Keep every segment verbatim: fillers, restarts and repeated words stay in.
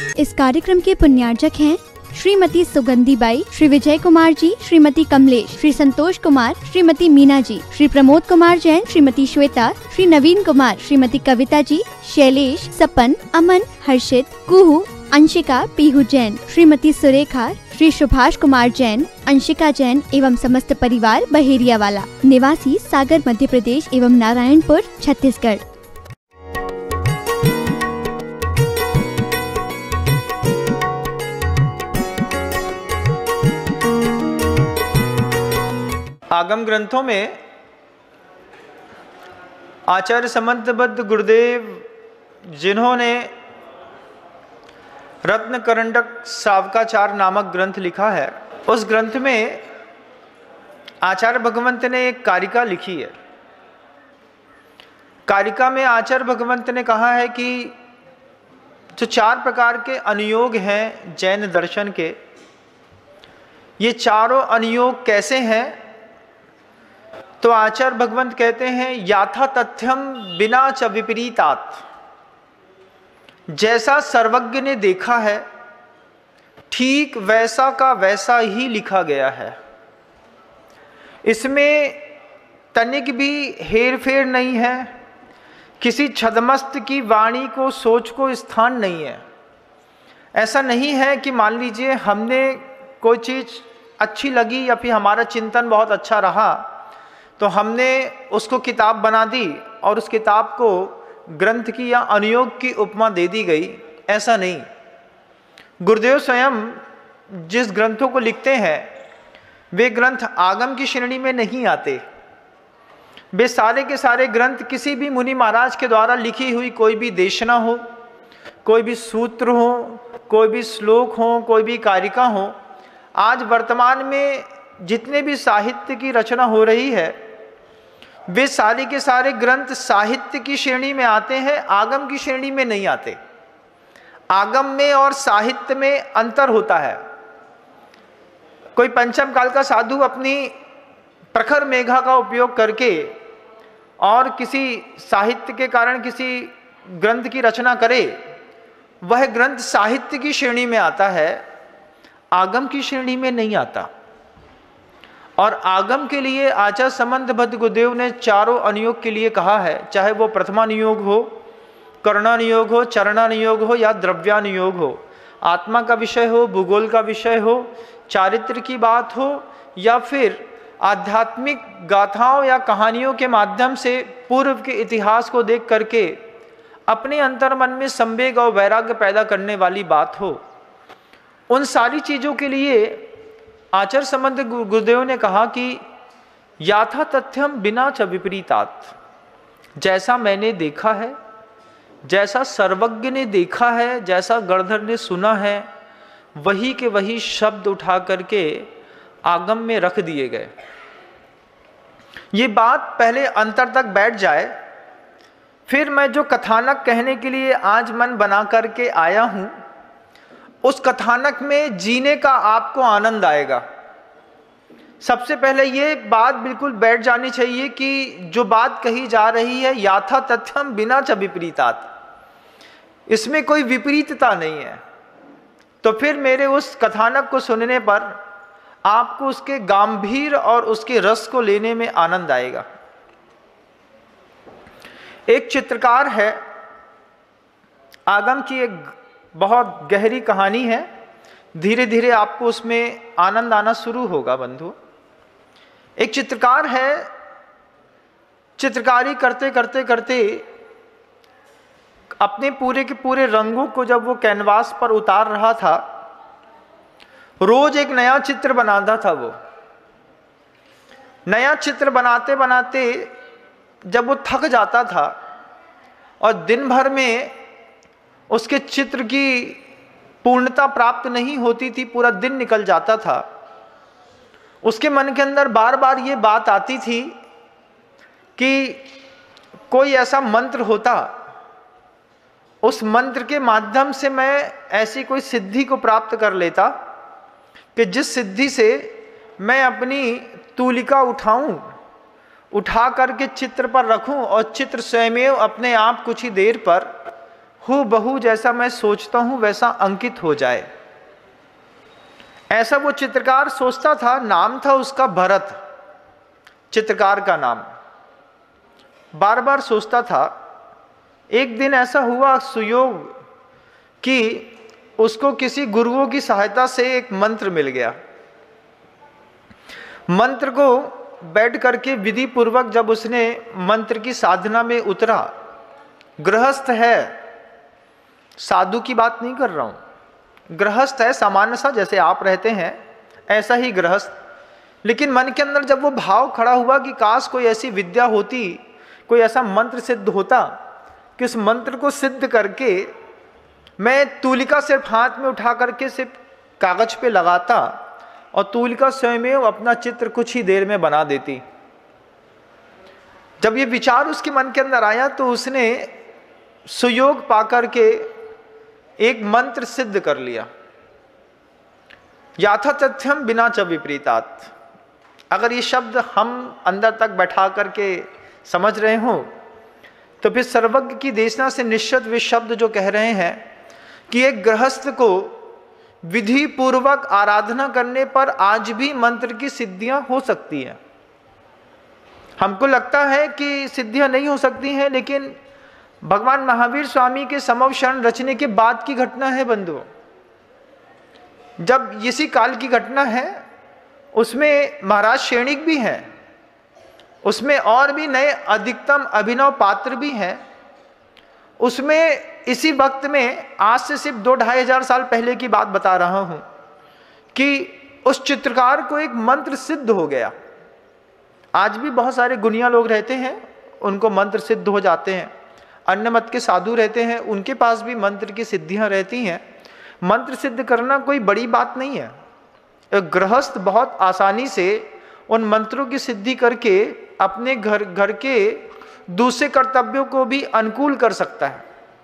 इस कार्यक्रम के पुण्यार्जक हैं श्रीमती सुगंधी बाई, श्री विजय कुमार जी, श्रीमती कमलेश, श्री संतोष कुमार, श्रीमती मीना जी, श्री प्रमोद कुमार जैन, श्रीमती श्वेता, श्री नवीन कुमार, श्रीमती कविता जी, शैलेश, सपन, अमन, हर्षित, कुहू, अंशिका, पीहू जैन, श्रीमती सुरेखा, श्री सुभाष कुमार जैन, अंशिका जैन एवं समस्त परिवार बहेरिया वाला, निवासी सागर मध्य प्रदेश एवं नारायणपुर छत्तीसगढ़। आगम ग्रंथों में आचार्य समंतबद्ध गुरुदेव जिन्होंने रत्न करंडक सावकाचार नामक ग्रंथ लिखा है, उस ग्रंथ में आचार्य भगवंत ने एक कारिका लिखी है। कारिका में आचार्य भगवंत ने कहा है कि जो चार प्रकार के अनुयोग हैं जैन दर्शन के, ये चारों अनुयोग कैसे हैं? तो आचार्य भगवंत कहते हैं याथा तथ्यम बिना च विपरीतात, जैसा सर्वज्ञ ने देखा है ठीक वैसा का वैसा ही लिखा गया है। इसमें तनिक भी हेर फेर नहीं है, किसी छदमस्त की वाणी को सोच को स्थान नहीं है। ऐसा नहीं है कि मान लीजिए हमने कोई चीज़ अच्छी लगी या फिर हमारा चिंतन बहुत अच्छा रहा तो हमने उसको किताब बना दी और उस किताब को ग्रंथ की या अनुयोग की उपमा दे दी गई। ऐसा नहीं। गुरुदेव स्वयं जिस ग्रंथों को लिखते हैं वे ग्रंथ आगम की श्रेणी में नहीं आते। वे सारे के सारे ग्रंथ किसी भी मुनि महाराज के द्वारा लिखी हुई कोई भी देशना हो, कोई भी सूत्र हो, कोई भी श्लोक हो, कोई भी कारिका हो, आज वर्तमान में जितने भी साहित्य की रचना हो रही है वे सारे के सारे ग्रंथ साहित्य की श्रेणी में आते हैं, आगम की श्रेणी में नहीं आते। आगम में और साहित्य में अंतर होता है। कोई पंचम काल का साधु अपनी प्रखर मेघा का उपयोग करके और किसी साहित्य के कारण किसी ग्रंथ की रचना करे, वह ग्रंथ साहित्य की श्रेणी में आता है, आगम की श्रेणी में नहीं आता। और आगम के लिए आचार्य समंतबद्ध गुरुदेव ने चारों अनुयोग के लिए कहा है, चाहे वो प्रथमानुयोग हो, कर्णानुयोग हो, चरणानुयोग हो या द्रव्यानुयोग हो, आत्मा का विषय हो, भूगोल का विषय हो, चारित्र की बात हो या फिर आध्यात्मिक गाथाओं या कहानियों के माध्यम से पूर्व के इतिहास को देख करके अपने अंतर्मन में संवेग और वैराग्य पैदा करने वाली बात हो, उन सारी चीज़ों के लिए आचार्य समंत गुरुदेव ने कहा कि याथा तथ्यम बिना च विपरीतात, जैसा मैंने देखा है, जैसा सर्वज्ञ ने देखा है, जैसा गणधर ने सुना है, वही के वही शब्द उठा करके आगम में रख दिए गए। ये बात पहले अंतर तक बैठ जाए, फिर मैं जो कथानक कहने के लिए आज मन बना करके आया हूँ उस कथानक में जीने का आपको आनंद आएगा। सबसे पहले ये बात बिल्कुल बैठ जानी चाहिए कि जो बात कही जा रही है याथा तथ्यम बिना च विपरीतात, इसमें कोई विपरीतता नहीं है। तो फिर मेरे उस कथानक को सुनने पर आपको उसके गंभीर और उसके रस को लेने में आनंद आएगा। एक चित्रकार है, आगम की एक बहुत गहरी कहानी है, धीरे धीरे आपको उसमें आनंद आना शुरू होगा बंधु। एक चित्रकार है, चित्रकारी करते करते करते अपने पूरे के पूरे रंगों को जब वो कैनवास पर उतार रहा था, रोज एक नया चित्र बनाता था। वो नया चित्र बनाते बनाते जब वो थक जाता था और दिन भर में उसके चित्र की पूर्णता प्राप्त नहीं होती थी, पूरा दिन निकल जाता था, उसके मन के अंदर बार बार ये बात आती थी कि कोई ऐसा मंत्र होता, उस मंत्र के माध्यम से मैं ऐसी कोई सिद्धि को प्राप्त कर लेता कि जिस सिद्धि से मैं अपनी तूलिका उठाऊं, उठा करके चित्र पर रखूं और चित्र स्वयमेव अपने आप कुछ ही देर पर हूबहू जैसा मैं सोचता हूं वैसा अंकित हो जाए। ऐसा वो चित्रकार सोचता था। नाम था उसका भरत, चित्रकार का नाम। बार बार सोचता था। एक दिन ऐसा हुआ सुयोग कि उसको किसी गुरुओं की सहायता से एक मंत्र मिल गया। मंत्र को बैठ करके विधि पूर्वक जब उसने मंत्र की साधना में उतरा, गृहस्थ है, साधु की बात नहीं कर रहा हूं, गृहस्थ है, सामान्य सा जैसे आप रहते हैं ऐसा ही गृहस्थ। लेकिन मन के अंदर जब वो भाव खड़ा हुआ कि काश कोई ऐसी विद्या होती, कोई ऐसा मंत्र सिद्ध होता कि उस मंत्र को सिद्ध करके मैं तूलिका सिर्फ हाथ में उठा करके सिर्फ कागज पे लगाता और तूलिका स्वयं अपना चित्र कुछ ही देर में बना देती। जब ये विचार उसके मन के अंदर आया तो उसने सुयोग पाकर के एक मंत्र सिद्ध कर लिया। याथा तथ्यम बिना च विपरीतात। अगर ये शब्द हम अंदर तक बैठा करके समझ रहे हो तो फिर सर्वज्ञ की देशना से निश्चित वे शब्द जो कह रहे हैं कि एक गृहस्थ को विधि पूर्वक आराधना करने पर आज भी मंत्र की सिद्धियां हो सकती हैं। हमको लगता है कि सिद्धियां नहीं हो सकती हैं, लेकिन भगवान महावीर स्वामी के समव शरण रचने के बाद की घटना है बंधुओं। जब इसी काल की घटना है, उसमें महाराज शैणिक भी हैं, उसमें और भी नए अधिकतम अभिनव पात्र भी हैं। उसमें इसी वक्त में आज से सिर्फ दो ढाई हजार साल पहले की बात बता रहा हूं कि उस चित्रकार को एक मंत्र सिद्ध हो गया। आज भी बहुत सारे गुनिया लोग रहते हैं, उनको मंत्र सिद्ध हो जाते हैं। अन्य मत के साधु रहते हैं, उनके पास भी मंत्र की सिद्धियां रहती हैं। मंत्र सिद्ध करना कोई बड़ी बात नहीं है। एक गृहस्थ बहुत आसानी से उन मंत्रों की सिद्धि करके अपने घर घर के दूसरे कर्तव्यों को भी अनुकूल कर सकता है।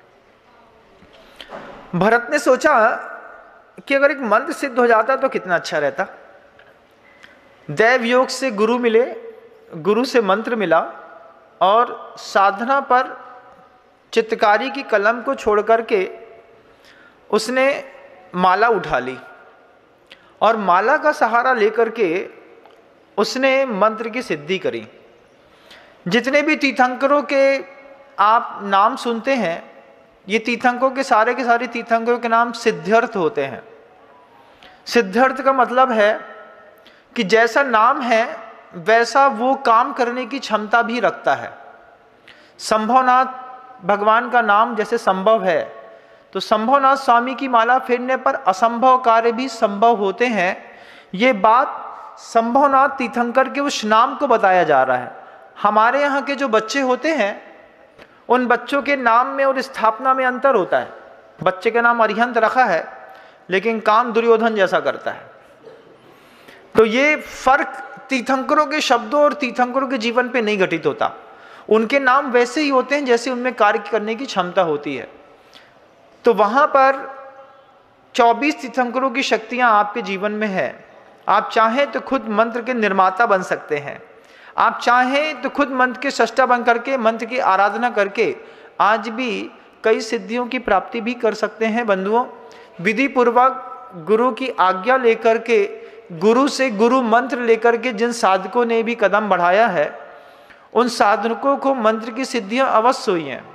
भरत ने सोचा कि अगर एक मंत्र सिद्ध हो जाता तो कितना अच्छा रहता। दैव योग से गुरु मिले, गुरु से मंत्र मिला और साधना पर चित्रकारी की कलम को छोड़ करके उसने माला उठा ली और माला का सहारा लेकर के उसने मंत्र की सिद्धि करी। जितने भी तीर्थंकरों के आप नाम सुनते हैं, ये तीर्थंकरों के सारे के सारे तीर्थंकरों के नाम सिद्धार्थ होते हैं। सिद्धार्थ का मतलब है कि जैसा नाम है वैसा वो काम करने की क्षमता भी रखता है। संभवनाथ भगवान का नाम जैसे संभव है, तो संभवनाथ स्वामी की माला फेरने पर असंभव कार्य भी संभव होते हैं। ये बात संभवनाथ तीर्थंकर के उस नाम को बताया जा रहा है। हमारे यहाँ के जो बच्चे होते हैं, उन बच्चों के नाम में और स्थापना में अंतर होता है। बच्चे का नाम अरिहंत रखा है, लेकिन काम दुर्योधन जैसा करता है। तो ये फर्क तीर्थंकरों के शब्दों और तीर्थंकरों के जीवन पे नहीं घटित होता। उनके नाम वैसे ही होते हैं जैसे उनमें कार्य करने की क्षमता होती है। तो वहाँ पर चौबीस तीर्थंकरों की शक्तियाँ आपके जीवन में है। आप चाहें तो खुद मंत्र के निर्माता बन सकते हैं। आप चाहें तो खुद मंत्र के सृष्टा बन करके मंत्र की आराधना करके आज भी कई सिद्धियों की प्राप्ति भी कर सकते हैं। बंधुओं, विधि पूर्वक गुरु की आज्ञा लेकर के, गुरु से गुरु मंत्र लेकर के जिन साधकों ने भी कदम बढ़ाया है, उन साधकों को मंत्र की सिद्धियां अवश्य हुई हैं।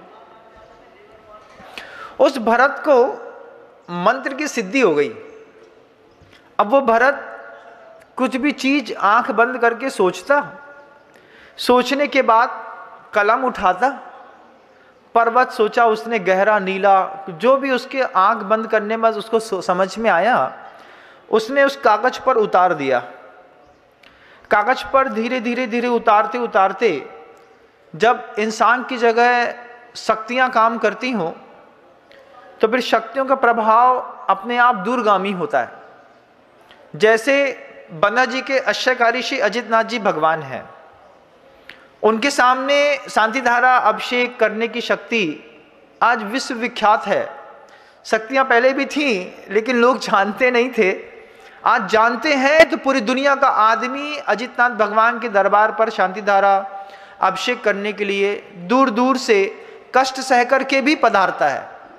उस भरत को मंत्र की सिद्धि हो गई। अब वो भरत कुछ भी चीज आंख बंद करके सोचता, सोचने के बाद कलम उठाता, पर्वत सोचा उसने गहरा नीला, जो भी उसके आंख बंद करने में उसको समझ में आया, उसने उस कागज पर उतार दिया। कागज पर धीरे धीरे धीरे उतारते उतारते जब इंसान की जगह शक्तियां काम करती हों तो फिर शक्तियों का प्रभाव अपने आप दूरगामी होता है। जैसे बन्ना जी के अश्यकारी श्री अजितनाथ जी भगवान हैं, उनके सामने शांति धारा अभिषेक करने की शक्ति आज विश्व विख्यात है। शक्तियां पहले भी थीं लेकिन लोग जानते नहीं थे। आज जानते हैं तो पूरी दुनिया का आदमी अजितनाथ भगवान के दरबार पर शांति धारा अभिषेक करने के लिए दूर दूर से कष्ट सह कर के भी पधारता है।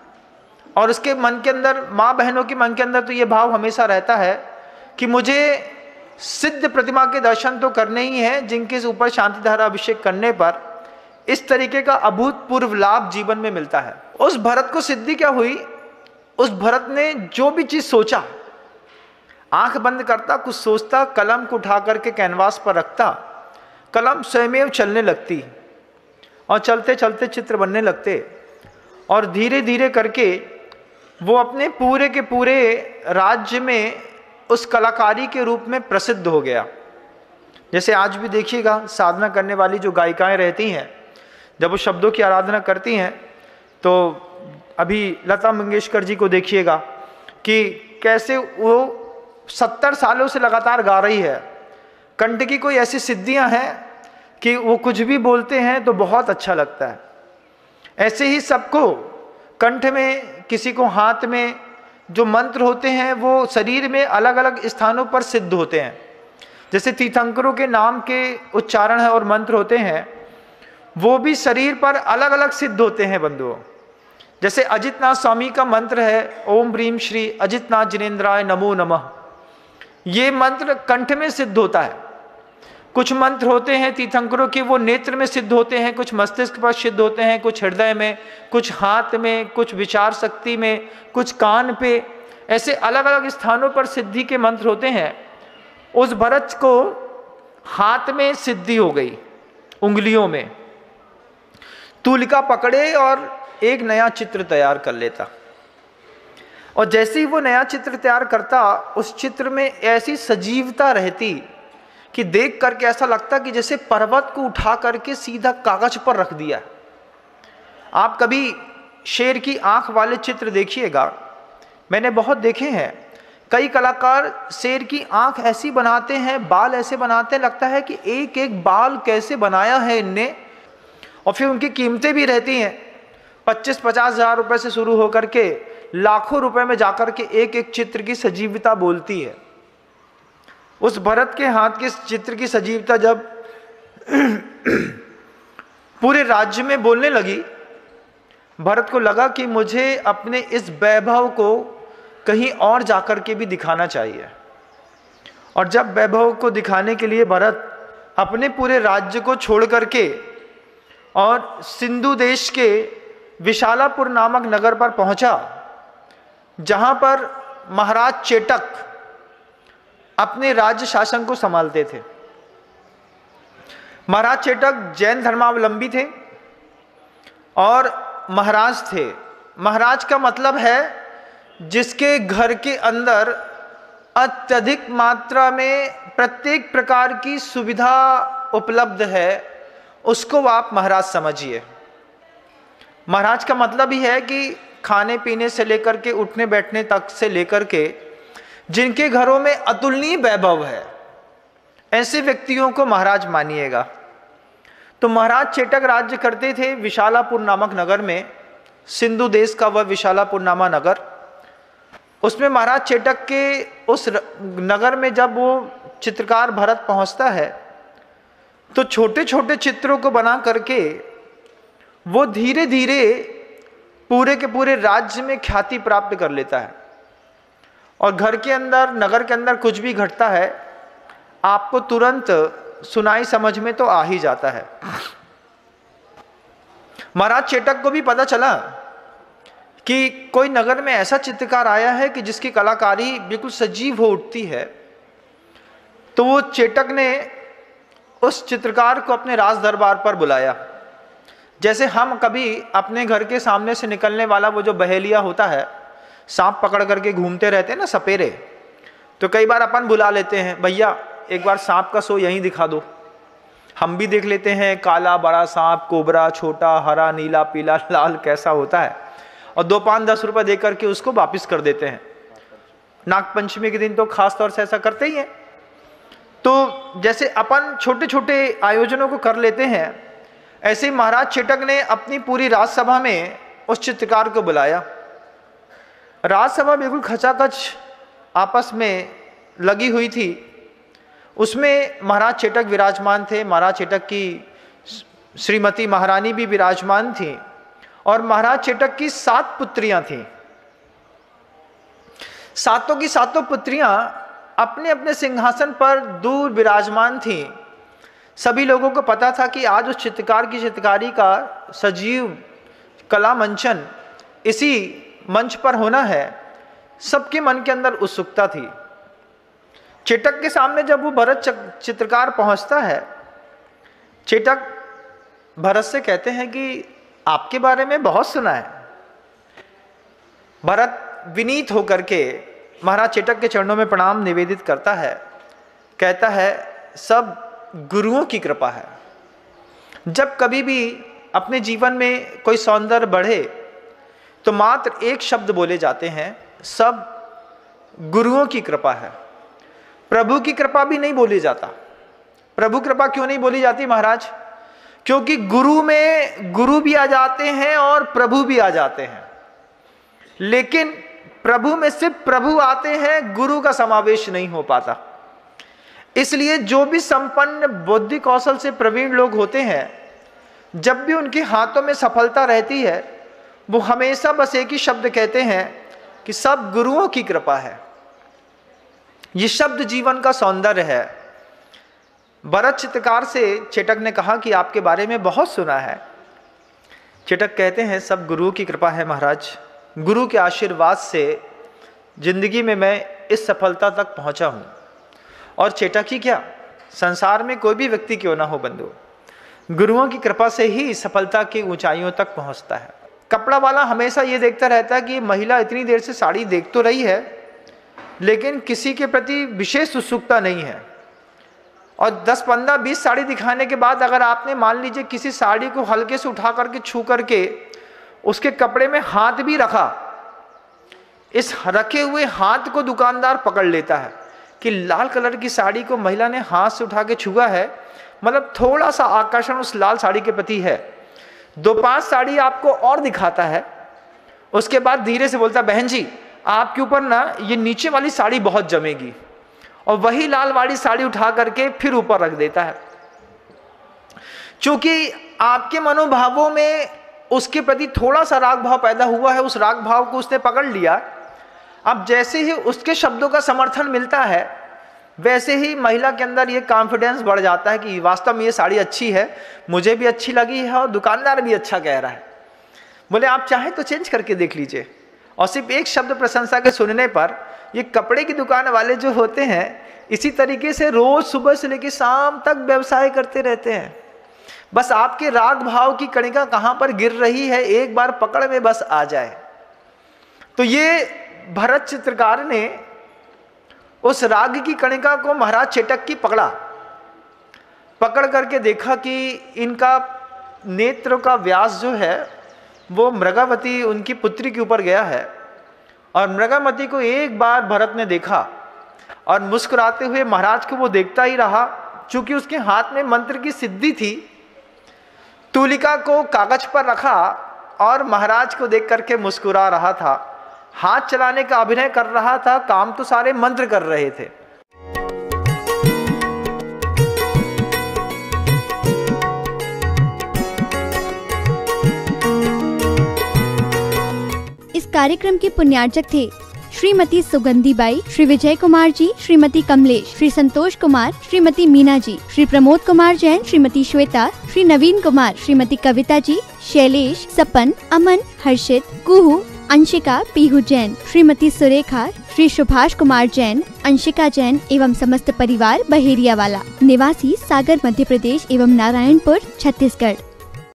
और उसके मन के अंदर, माँ बहनों के मन के अंदर तो ये भाव हमेशा रहता है कि मुझे सिद्ध प्रतिमा के दर्शन तो करने ही हैं, जिनके ऊपर शांति धारा अभिषेक करने पर इस तरीके का अभूतपूर्व लाभ जीवन में मिलता है। उस भरत को सिद्धि क्या हुई? उस भरत ने जो भी चीज सोचा, आंख बंद करता, कुछ सोचता, कलम को उठा करके कैनवास पर रखता, कलम स्वयं चलने लगती और चलते चलते चित्र बनने लगते और धीरे धीरे करके वो अपने पूरे के पूरे राज्य में उस कलाकारी के रूप में प्रसिद्ध हो गया। जैसे आज भी देखिएगा, साधना करने वाली जो गायिकाएं रहती हैं, जब वो शब्दों की आराधना करती हैं, तो अभी लता मंगेशकर जी को देखिएगा कि कैसे वो सत्तर सालों से लगातार गा रही है। कंठ की कोई ऐसी सिद्धियां हैं कि वो कुछ भी बोलते हैं तो बहुत अच्छा लगता है। ऐसे ही सबको कंठ में, किसी को हाथ में जो मंत्र होते हैं वो शरीर में अलग अलग स्थानों पर सिद्ध होते हैं। जैसे तीर्थंकरों के नाम के उच्चारण है और मंत्र होते हैं, वो भी शरीर पर अलग अलग सिद्ध होते हैं बंधुओं। जैसे अजितनाथ स्वामी का मंत्र है ओम ब्रीम श्री अजितनाथ जिनेन्द्राय नमो नमः, ये मंत्र कंठ में सिद्ध होता है। कुछ मंत्र होते हैं तीर्थंकरों के, वो नेत्र में सिद्ध होते हैं, कुछ मस्तिष्क पर सिद्ध होते हैं, कुछ हृदय में, कुछ हाथ में, कुछ विचार शक्ति में, कुछ कान पे, ऐसे अलग अलग स्थानों पर सिद्धि के मंत्र होते हैं। उस भरत को हाथ में सिद्धि हो गई, उंगलियों में तूलिका पकड़े और एक नया चित्र तैयार कर लेता। और जैसे ही वो नया चित्र तैयार करता, उस चित्र में ऐसी सजीवता रहती कि देख करके ऐसा लगता कि जैसे पर्वत को उठा करके सीधा कागज पर रख दिया। आप कभी शेर की आंख वाले चित्र देखिएगा, मैंने बहुत देखे हैं। कई कलाकार शेर की आंख ऐसी बनाते हैं, बाल ऐसे बनाते हैं, लगता है कि एक एक बाल कैसे बनाया है इनने। और फिर उनकी कीमतें भी रहती हैं, पच्चीस पचास हजार रुपए से शुरू होकर के लाखों रुपए में जाकर के एक एक चित्र की सजीवता बोलती है। उस भरत के हाथ के चित्र की सजीवता जब पूरे राज्य में बोलने लगी, भरत को लगा कि मुझे अपने इस वैभव को कहीं और जाकर के भी दिखाना चाहिए। और जब वैभव को दिखाने के लिए भरत अपने पूरे राज्य को छोड़ करके और सिंधु देश के विशालापुर नामक नगर पर पहुंचा, जहां पर महाराज चेटक अपने राज्य शासन को संभालते थे। महाराज चेटक जैन धर्मावलंबी थे और महाराज थे। महाराज का मतलब है जिसके घर के अंदर अत्यधिक मात्रा में प्रत्येक प्रकार की सुविधा उपलब्ध है, उसको आप महाराज समझिए। महाराज का मतलब ही है कि खाने पीने से लेकर के उठने बैठने तक से लेकर के जिनके घरों में अतुलनीय वैभव है, ऐसे व्यक्तियों को महाराज मानिएगा। तो महाराज चेटक राज्य करते थे विशालापुर नामक नगर में, सिंधु देश का वह विशालापुर नामक नगर। उसमें महाराज चेटक के उस नगर में जब वो चित्रकार भरत पहुंचता है, तो छोटे छोटे चित्रों को बना करके वो धीरे धीरे पूरे के पूरे राज्य में ख्याति प्राप्त कर लेता है। और घर के अंदर, नगर के अंदर कुछ भी घटता है, आपको तुरंत सुनाई समझ में तो आ ही जाता है। महाराज चेटक को भी पता चला कि कोई नगर में ऐसा चित्रकार आया है कि जिसकी कलाकारी बिल्कुल सजीव हो उठती है। तो वो चेटक ने उस चित्रकार को अपने राज दरबार पर बुलाया। जैसे हम कभी अपने घर के सामने से निकलने वाला वो जो बहेलिया होता है, सांप पकड़ करके घूमते रहते हैं ना सपेरे, तो कई बार अपन बुला लेते हैं, भैया एक बार सांप का शो यहीं दिखा दो। हम भी देख लेते हैं काला बड़ा सांप, कोबरा, छोटा, हरा, नीला, पीला, लाल कैसा होता है, और दो पाँच दस रुपये दे करके उसको वापिस कर देते हैं। नागपंचमी के दिन तो खास तौर से ऐसा करते ही हैं। तो जैसे अपन छोटे छोटे आयोजनों को कर लेते हैं, ऐसे ही महाराज चेटक ने अपनी पूरी राजसभा में उस चित्रकार को बुलाया। राजसभा बिल्कुल खचाखच आपस में लगी हुई थी। उसमें महाराज चेटक विराजमान थे, महाराज चेटक की श्रीमती महारानी भी विराजमान थी, और महाराज चेटक की सात पुत्रियां थीं। सातों की सातों पुत्रियां अपने अपने सिंहासन पर दूर विराजमान थीं। सभी लोगों को पता था कि आज उस चित्रकार की चित्रकारी का सजीव कला मंचन इसी मंच पर होना है। सबके मन के अंदर उत्सुकता थी। चेटक के सामने जब वो भरत चित्रकार पहुंचता है, चेटक भरत से कहते हैं कि आपके बारे में बहुत सुना है। भरत विनीत होकर के महाराज चेटक के चरणों में प्रणाम निवेदित करता है, कहता है सब गुरुओं की कृपा है। जब कभी भी अपने जीवन में कोई सौंदर्य बढ़े तो मात्र एक शब्द बोले जाते हैं, सब गुरुओं की कृपा है। प्रभु की कृपा भी नहीं बोली जाता। प्रभु कृपा क्यों नहीं बोली जाती महाराज? क्योंकि गुरु में गुरु भी आ जाते हैं और प्रभु भी आ जाते हैं, लेकिन प्रभु में सिर्फ प्रभु आते हैं, गुरु का समावेश नहीं हो पाता। इसलिए जो भी संपन्न बुद्धि कौशल से प्रवीण लोग होते हैं, जब भी उनके हाथों में सफलता रहती है, वो हमेशा बस एक ही शब्द कहते हैं कि सब गुरुओं की कृपा है। ये शब्द जीवन का सौंदर्य है। भरत चित्रकार से चेटक ने कहा कि आपके बारे में बहुत सुना है। चेटक कहते हैं सब गुरु की कृपा है महाराज। गुरु के आशीर्वाद से जिंदगी में मैं इस सफलता तक पहुंचा हूं। और चेटक ही क्या, संसार में कोई भी व्यक्ति क्यों ना हो बंधु, गुरुओं की कृपा से ही सफलता की ऊंचाइयों तक पहुंचता है। कपड़ा वाला हमेशा ये देखता रहता है कि महिला इतनी देर से साड़ी देख तो रही है, लेकिन किसी के प्रति विशेष उत्सुकता नहीं है। और दस पंद्रह बीस साड़ी दिखाने के बाद अगर आपने मान लीजिए किसी साड़ी को हल्के से उठा करके छू करके उसके कपड़े में हाथ भी रखा, इस रखे हुए हाथ को दुकानदार पकड़ लेता है कि लाल कलर की साड़ी को महिला ने हाथ से उठा के छुआ है, मतलब थोड़ा सा आकर्षण उस लाल साड़ी के प्रति है। दो पांच साड़ी आपको और दिखाता है, उसके बाद धीरे से बोलता बहन जी आपके ऊपर ना ये नीचे वाली साड़ी बहुत जमेगी, और वही लाल वाली साड़ी उठा करके फिर ऊपर रख देता है। क्योंकि आपके मनोभावों में उसके प्रति थोड़ा सा राग भाव पैदा हुआ है, उस राग भाव को उसने पकड़ लिया। अब जैसे ही उसके शब्दों का समर्थन मिलता है, वैसे ही महिला के अंदर ये कॉन्फिडेंस बढ़ जाता है कि वास्तव में ये साड़ी अच्छी है, मुझे भी अच्छी लगी है और दुकानदार भी अच्छा कह रहा है। बोले आप चाहें तो चेंज करके देख लीजिए। और सिर्फ एक शब्द प्रशंसा के सुनने पर ये कपड़े की दुकान वाले जो होते हैं, इसी तरीके से रोज सुबह से लेकर शाम तक व्यवसाय करते रहते हैं। बस आपके राग भाव की कणिका कहाँ पर गिर रही है, एक बार पकड़ में बस आ जाए। तो ये भरत चित्रकार ने उस राग की कणिका को महाराज चेटक की पकड़ा, पकड़ करके देखा कि इनका नेत्र का व्यास जो है वो मृगावती उनकी पुत्री के ऊपर गया है। और मृगावती को एक बार भरत ने देखा और मुस्कुराते हुए महाराज को वो देखता ही रहा। चूंकि उसके हाथ में मंत्र की सिद्धि थी, तूलिका को कागज पर रखा और महाराज को देख करके मुस्कुरा रहा था, हाथ चलाने का अभिनय कर रहा था, काम तो सारे मंत्र कर रहे थे। इस कार्यक्रम के पुण्यार्चक थे श्रीमती सुगंधी बाई, श्री विजय कुमार जी, श्रीमती कमलेश, श्री संतोष कुमार, श्रीमती मीना जी, श्री प्रमोद कुमार जैन, श्रीमती श्वेता, श्री नवीन कुमार, श्रीमती कविता जी, शैलेश, सपन, अमन, हर्षित, कुहू, अंशिका, पीहू जैन, श्रीमती सुरेखा, श्री सुभाष कुमार जैन, अंशिका जैन एवं समस्त परिवार बहेरिया वाला, निवासी सागर मध्य प्रदेश एवं नारायणपुर छत्तीसगढ़।